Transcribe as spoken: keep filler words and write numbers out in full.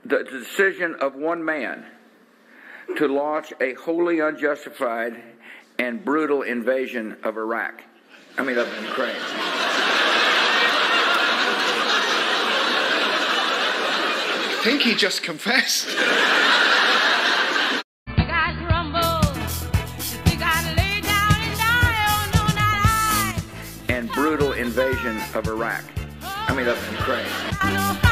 the decision of one man to launch a wholly unjustified and brutal invasion of Iraq. I mean, of Ukraine. I think he just confessed. And brutal invasion of Iraq. I mean, of Ukraine.